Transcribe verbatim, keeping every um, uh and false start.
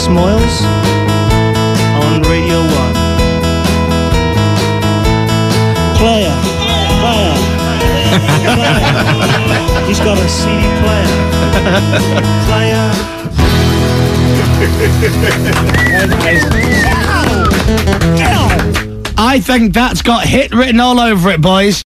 Moyles on Radio one. Player, player, player. He's got a C D player. Player. I think that's got hit written all over it, boys.